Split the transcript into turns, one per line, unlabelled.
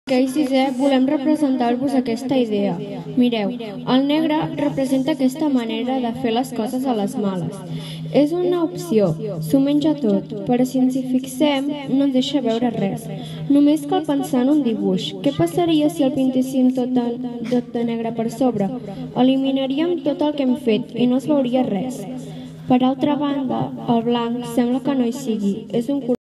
5è i 6è volem representar-vos aquesta idea. Mireu, el negre representa aquesta manera de fer les coses a les males. És una opció, s'ho menja tot, però si ens hi fixem no ens deixa veure res. Només cal pensar en un dibuix. Què passaria si el pintéssim tot de negre per sobre? Eliminaríem tot el que hem fet i no es veuria res. Per altra banda, el blanc sembla que no hi sigui. És un color